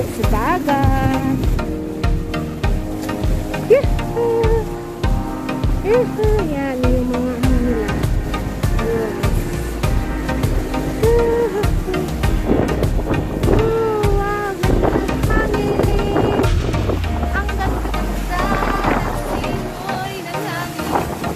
maligo sa dagat. Yahoo! Yahoo! Yan yung mga ano nila. Yes. Oh, wow! Hangin! Ang ganda ng simoy ng hangin.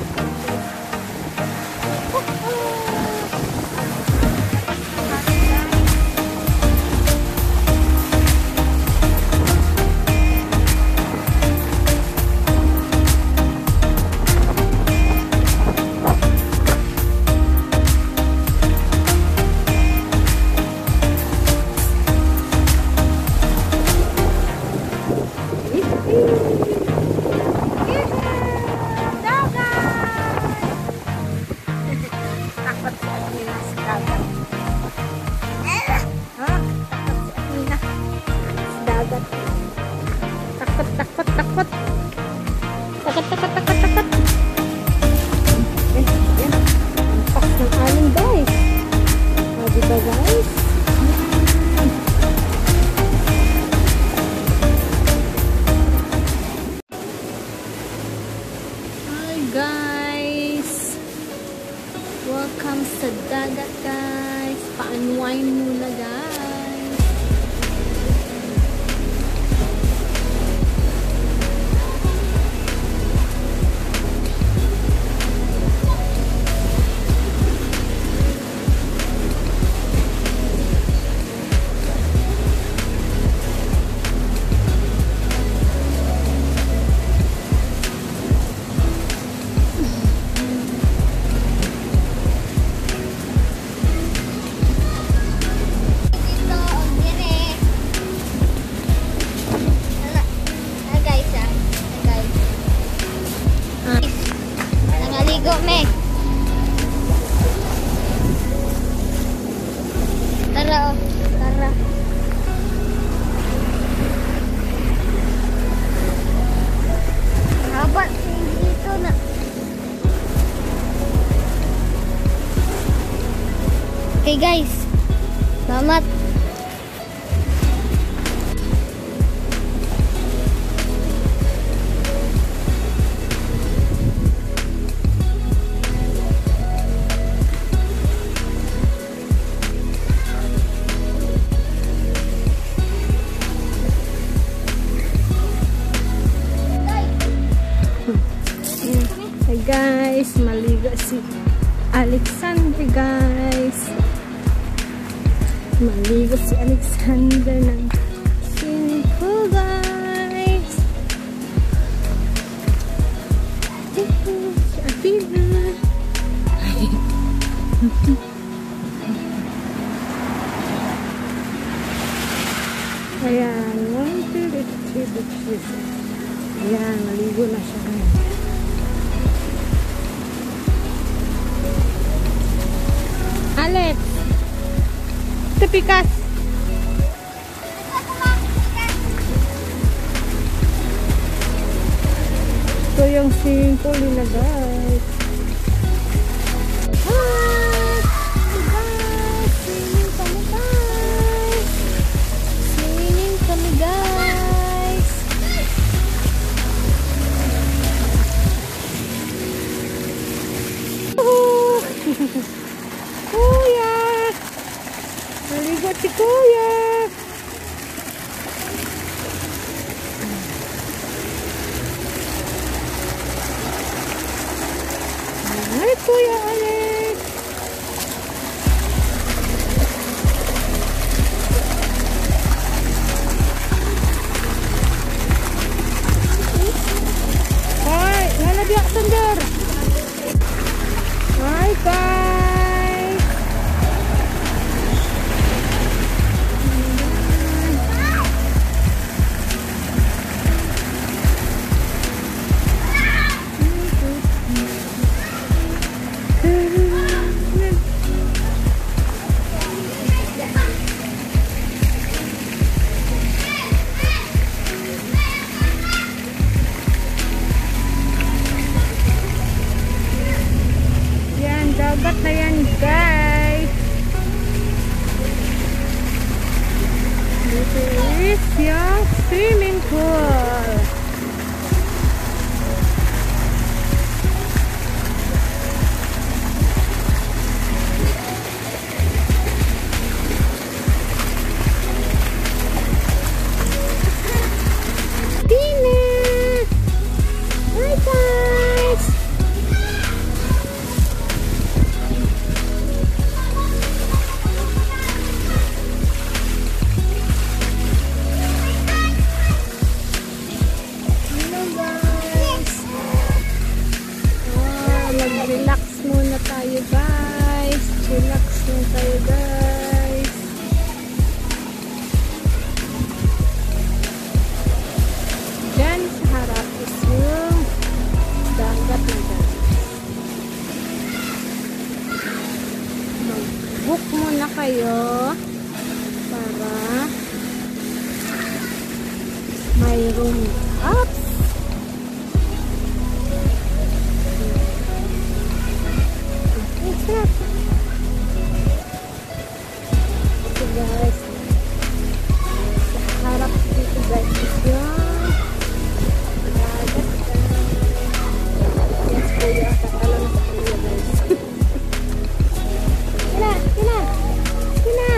Takot. Yan. Ampak ng alon, guys. O, diba, guys? Hi, guys. Welcome sa dagat, guys. Pa-unwind muna, guys. Tara. Habat dito na. Okay, guys. Selamat. Hey guys, maligo si Alexander, guys. Maligo si Alexander ng swimming pool, guys. Si Afina. Ayan, 1, 2, 3. Ayan, maligo na siya ngayon. Alex, tepikas. Ito yung swimming pool nila, guys. Swimming kami, guys. Swimming kami, guys. Kuya! Naligo si Kuya! Ay, Kuya Alex! Ay, nalabyak sandar! Hi, guys! yung swimming pool. Relax muna tayo guys. Relax muna tayo guys. Diyan sa harap is yung dagat na guys. Mag-book muna kayo para may room up. Ito guys, sa harap dito guys is yung dagat. Yes kuya, kakala na sa kuya guys. Kina, kina, kina.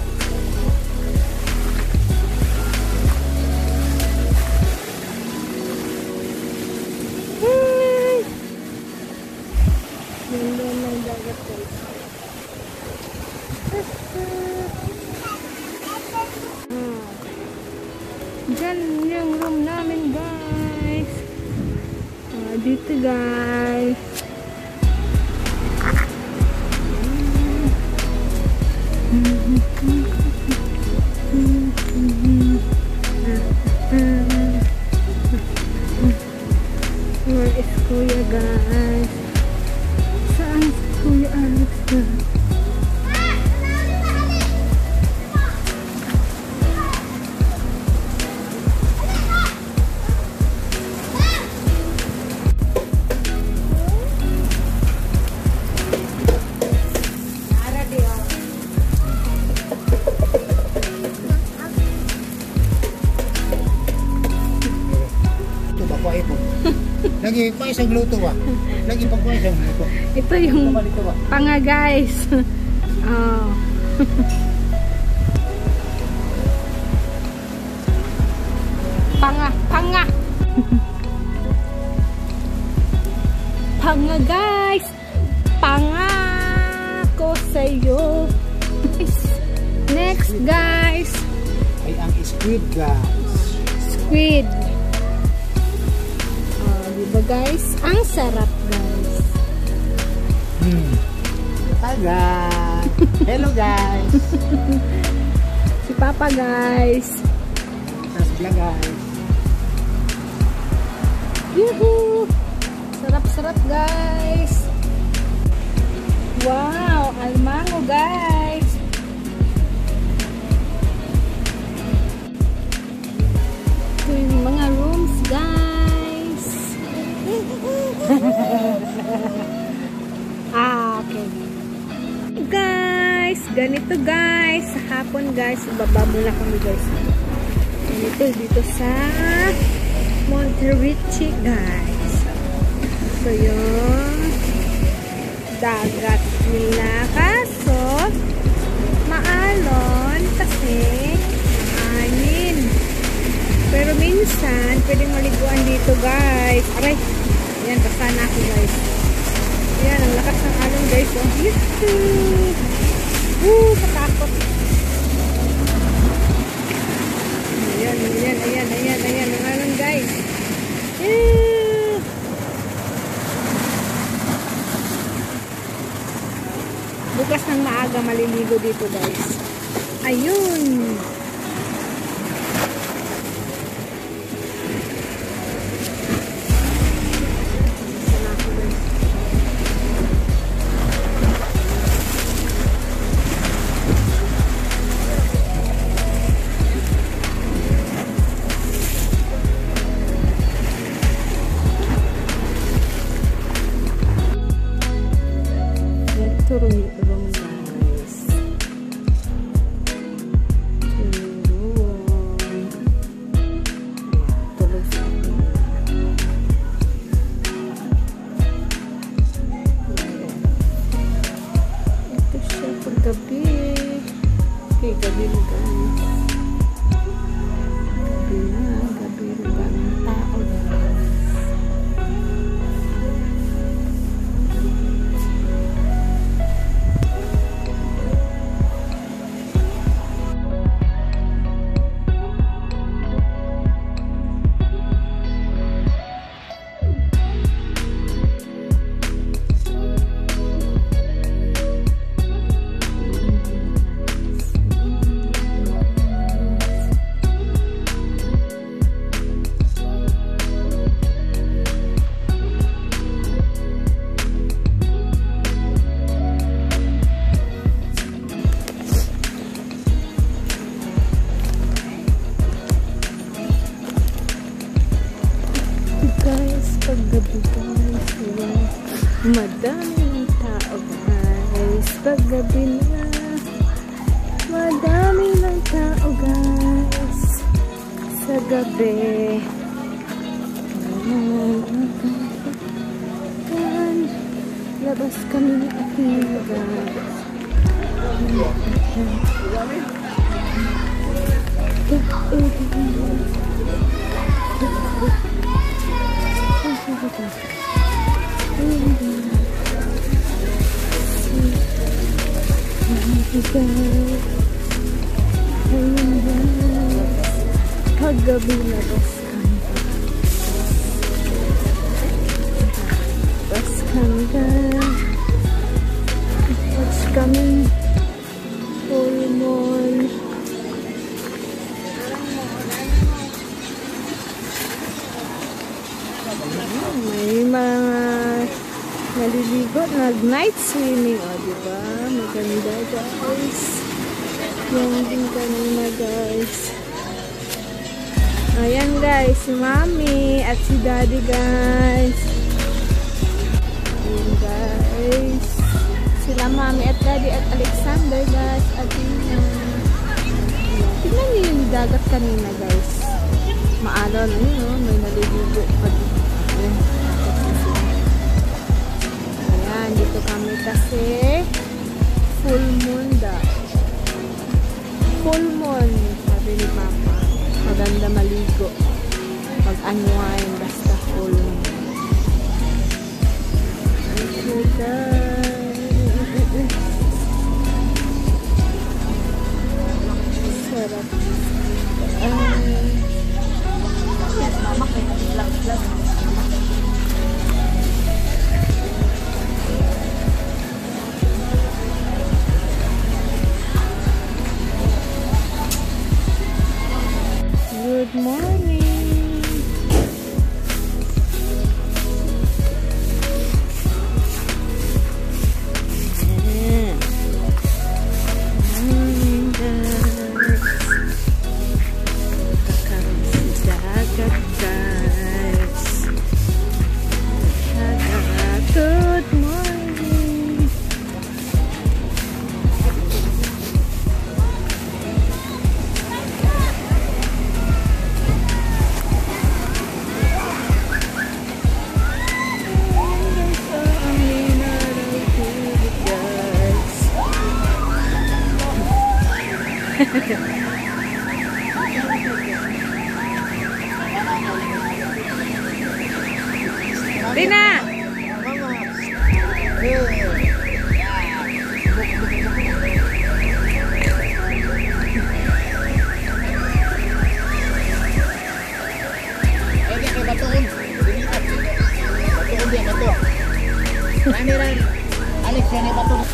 Ganda ng dagat guys. Diyan yung room namin guys. Dito guys. Where is Kuya guys? Saan si Kuya Alex na? Lagi pa isang luto ba? Lagi pa isang luto. Ito yung panga guys. Oh. Panga, panga. Panga guys. Panga ko sa'yo. Next guys. Ay ang squid guys. Squid. Diba guys? Ang sarap guys. Hi guys. Hello guys. Si Papa guys. Tasbla guys. Yuhu! Sarap-sarap guys. Wow! Almango guys. Ito yung mga rooms guys. Okay. Guys, ganito guys. Sa hapon guys, ibaba muna kami guys. Ganito dito sa Monterrey guys. Ito yung dagat nila. Kaso, maalon kasi maanin. Pero minsan, pwedeng maliguan dito guys. Aray! Ayan, basta na ako guys. Ayan, ang lakas ng alon guys. Oh, yuhuu! Katakot. Ayan, ayan, ayan, ayan, ayan. Ang alon guys. Bukas ng maaga maliligo dito guys. Ayun! Turun guys. gabi na guys. Gabi na daming tao guys. Paggabi guys, madami ng tao guys. Paggabi na, madami ng tao guys. Sa gabi, labas kami ng aking guys. Paggabi labas kami. Labas kami guys. Watch kami. Full moon. May mga naliligo, nag-night swimming. O, diba? Maganda guys. Yan din kanina guys. Ayan guys, si Mami at si Daddy guys. Ayan guys. Sila Mami at Daddy at Alexander guys. At Ina. Tignan niyo yung dagat kanina guys. Maalaw na yun, oh. May naliligo pa dito. Ayan, dito kami kasi full moon daw. Full moon, sabi ni Papa. Maganda maligo. Mag-unwind basta full moon. Okay guys. Sarap. Mama kayo vlog. Good morning. Good morning. Tina! Alex, yan ay bato.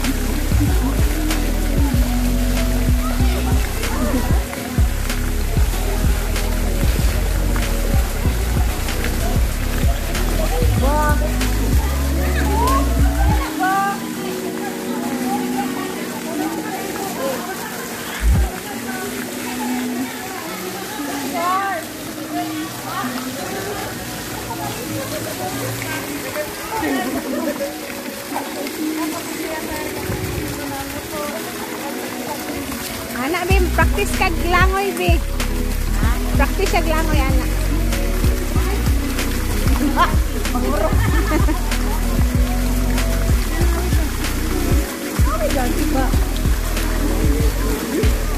Anak, Bim, practice kag langoy, Bim. Practice kag langoy, anak. Pangurok. Oh my God, diba?